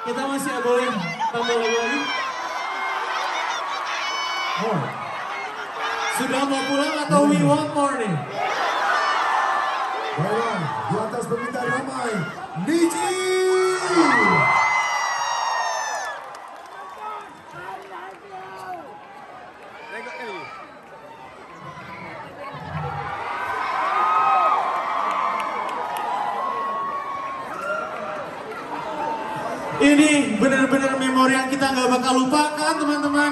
Kita masih boleh tambah lagu lagi? More. Sudah mau pulang atau we want more nih? Baiklah, di atas permintaan ramai, Niji! Ini benar-benar memori yang kita nggak bakal lupakan, teman-teman.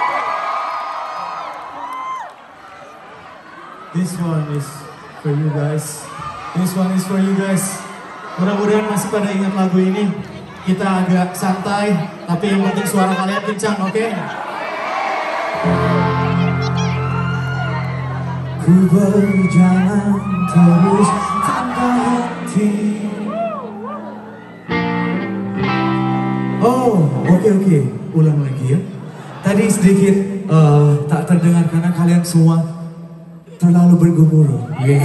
This one is for you guys. This one is for you guys. Mudah-mudahan masih pada ingat lagu ini. Kita agak santai, tapi yang penting suara kalian kencang, oke? Ku berjalan terus tanpa henti. Oh, oke. Ulang lagi ya. Tadi sedikit tak terdengar karena kalian semua terlalu bergemuruh. Yeah.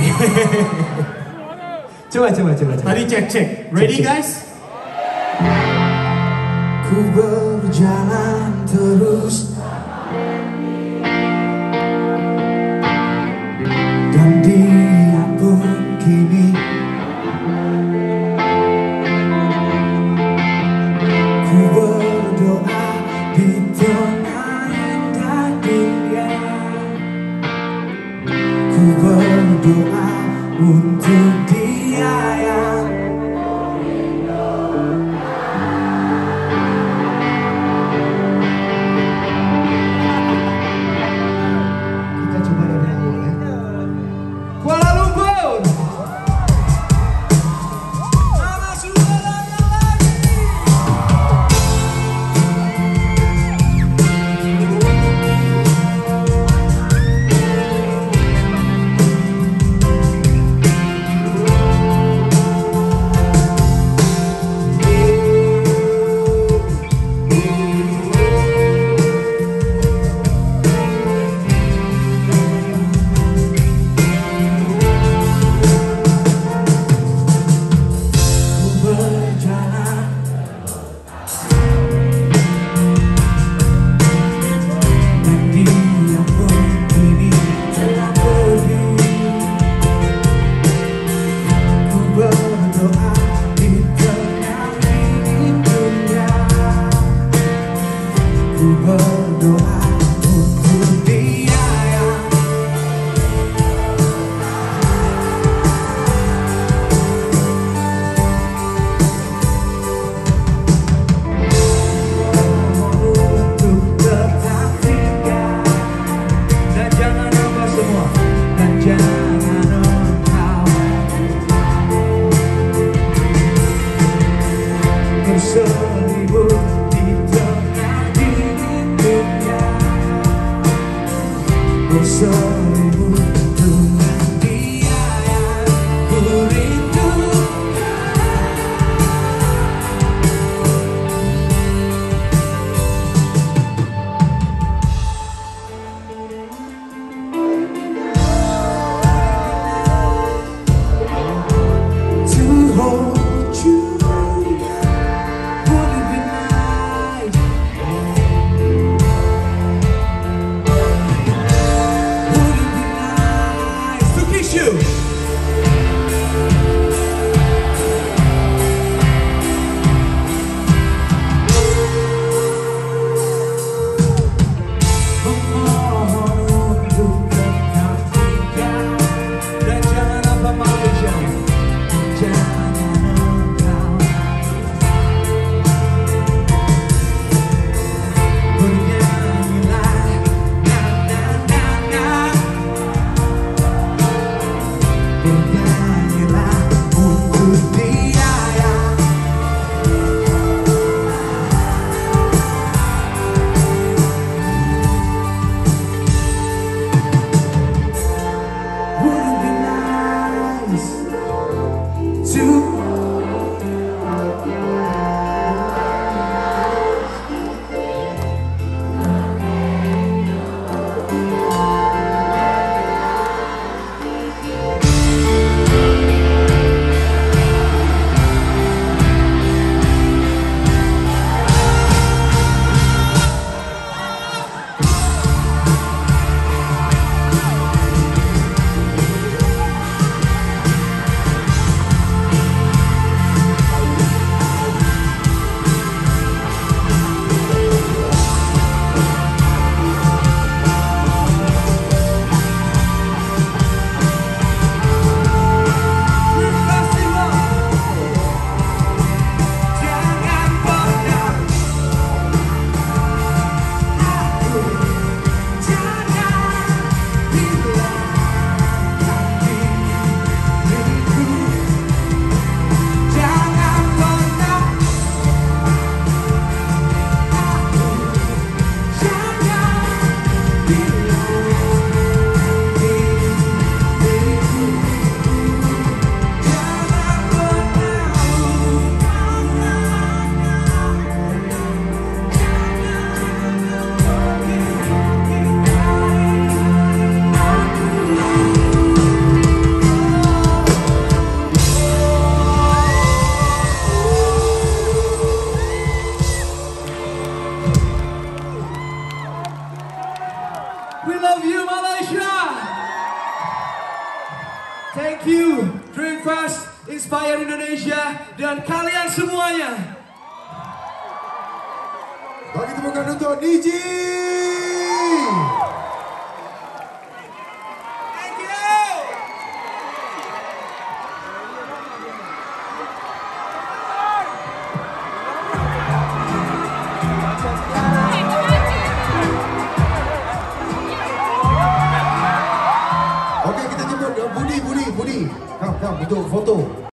Coba. Tadi cek. Ready guys? Ku berjalan terus dan dia pun kini ku berdoa di tengah indah dunia. Ku berdoa untuk dia yang kita coba dari awal ya. Kuala Lumpur. Nama saudaranya lagi. We love you, Malaysia. Thank you, Dreamfest, Inspire Indonesia, dan kalian semuanya. Bagi temukan untuk Niji. Thank you. Oke, kita jemput Budi. Come, untuk foto.